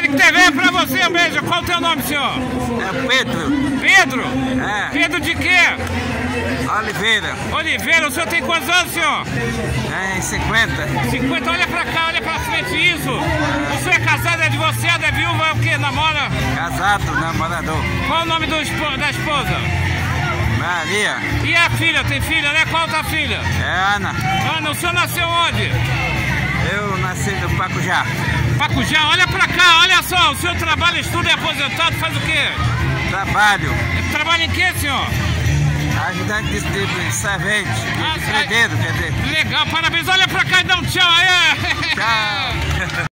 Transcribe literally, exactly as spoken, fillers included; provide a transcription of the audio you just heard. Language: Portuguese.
Eric T V é pra você, um beijo. Qual o teu nome, senhor? É Pedro. Pedro? É. Pedro de quê? Oliveira. Oliveira, o senhor tem quantos anos, senhor? É, cinquenta. cinquenta, olha pra cá, olha pra frente, isso. O senhor é casado, é divorciado, é viúva, é o quê? Namora? Casado, namorador. Qual o nome do espo- da esposa? Maria. E a filha, tem filha, né? Qual outra filha? É Ana. Ana, o senhor nasceu onde? Eu nasci do Pacujá. Pacujá, olha pra cá, olha só, o senhor trabalha, estuda, é aposentado, faz o quê? Trabalho. Trabalha em quê, senhor? Ajudante de, de, de servente. Ah, De prendeiro, quer dizer. Legal, parabéns, olha pra cá e dá um tchau aí. Tchau.